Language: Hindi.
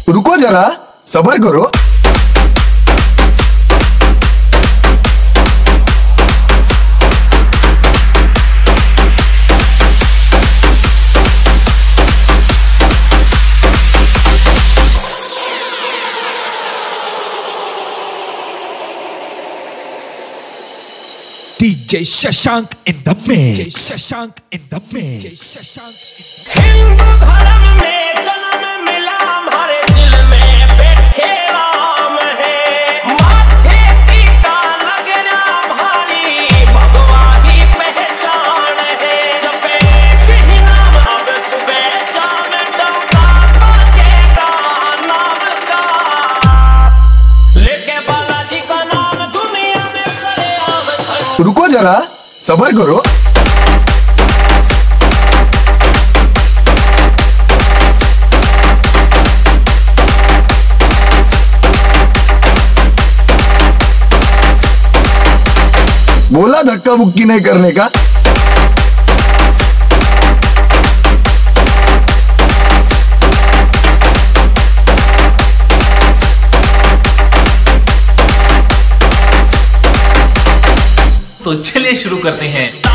रुको जरा, सब्र करो। DJ Shashank in the mix. Shashank in the mix. Hindu धर्म में जन्म मिला, हमारे दिल में बैठे राम है। माथे टीका लगना भारी, भगवा ही पहचान है। जपे भी नाम अब सुबह शाम, डंका बजेगा नाम का। लेके बालाजी का नाम दुनिया में सरेआम। रुको जरा, सब्र करो। बोला धक्का मुक्की नहीं करने का। तो चलिए शुरू करते हैं।